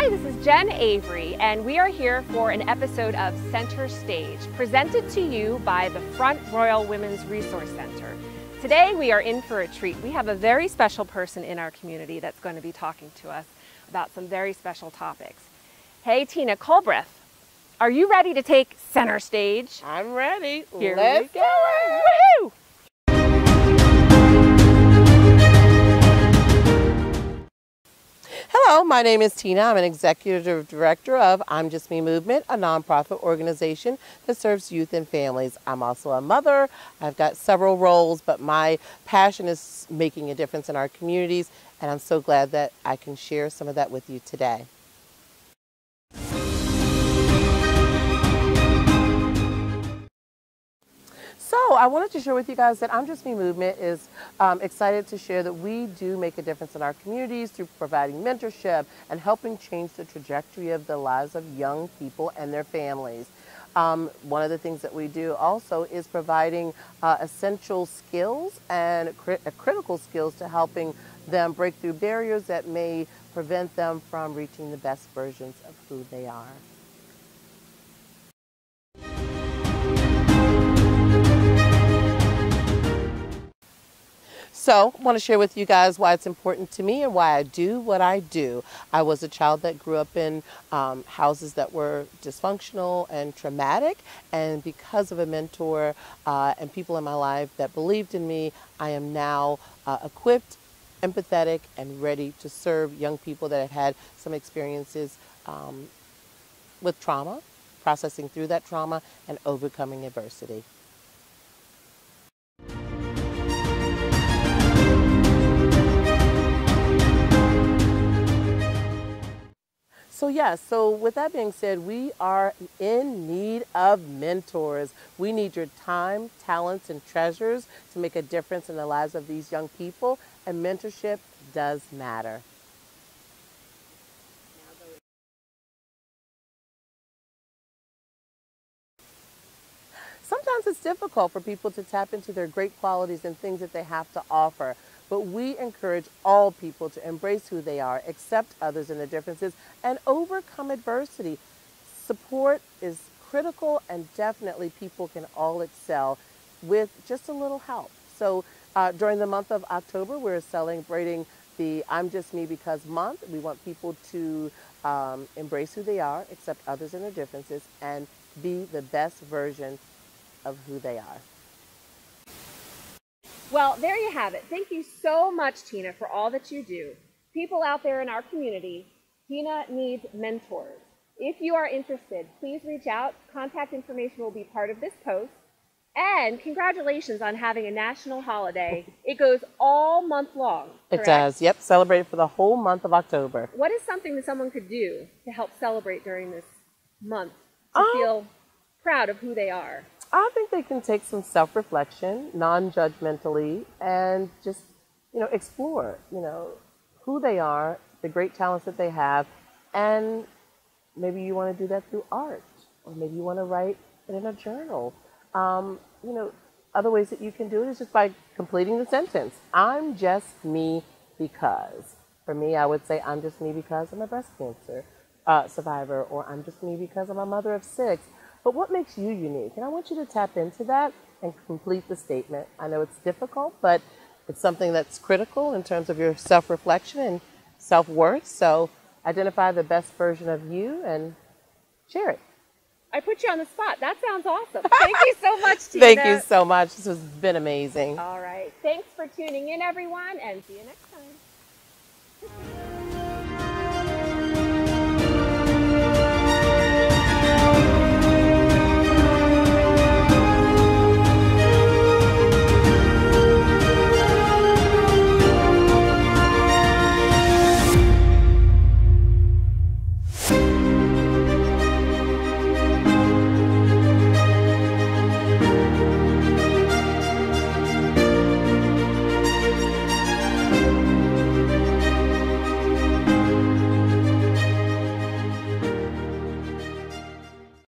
Hi, this is Jen Avery, and we are here for an episode of Center Stage, presented to you by the Front Royal Women's Resource Center. Today we are in for a treat. We have a very special person in our community that's going to be talking to us about some very special topics. Hey, Tina Culbreath, are you ready to take center stage? I'm ready. Here Let's we go. Woohoo! Hello, my name is Tina. I'm an executive director of I'm Just Me Movement, a nonprofit organization that serves youth and families. I'm also a mother. I've got several roles, but my passion is making a difference in our communities, and I'm so glad that I can share some of that with you today. So I wanted to share with you guys that I'm Just Me Movement is excited to share that we do make a difference in our communities through providing mentorship and helping change the trajectory of the lives of young people and their families. One of the things that we do also is providing essential skills and critical skills to helping them break through barriers that may prevent them from reaching the best versions of who they are. So I want to share with you guys why it's important to me and why I do what I do. I was a child that grew up in houses that were dysfunctional and traumatic, and because of a mentor and people in my life that believed in me, I am now equipped, empathetic, and ready to serve young people that have had some experiences with trauma, processing through that trauma, and overcoming adversity. So with that being said, we are in need of mentors. We need your time, talents, and treasures to make a difference in the lives of these young people, and mentorship does matter. Sometimes it's difficult for people to tap into their great qualities and things that they have to offer. But we encourage all people to embrace who they are, accept others and their differences, and overcome adversity. Support is critical, and definitely people can all excel with just a little help. So during the month of October, we're celebrating the I'm Just Me Because month. We want people to embrace who they are, accept others and their differences, and be the best version of who they are. Well, there you have it. Thank you so much, Tina, for all that you do. People out there in our community, Tina needs mentors. If you are interested, please reach out. Contact information will be part of this post. And congratulations on having a national holiday. It goes all month long, correct? It does, yep, celebrated for the whole month of October. What is something that someone could do to help celebrate during this month to feel proud of who they are? I think they can take some self-reflection, non-judgmentally, and just, explore, who they are, the great talents that they have, and maybe you want to do that through art, or maybe you want to write it in a journal. Other ways that you can do it is just by completing the sentence. I'm just me because. For me, I would say I'm just me because I'm a breast cancer survivor, or I'm just me because I'm a mother of 6. But what makes you unique? And I want you to tap into that and complete the statement. I know it's difficult, but it's something that's critical in terms of your self-reflection and self-worth. So identify the best version of you and share it. I put you on the spot. That sounds awesome. Thank you so much, Tina. Thank you so much. This has been amazing. All right. Thanks for tuning in, everyone, and see you next time.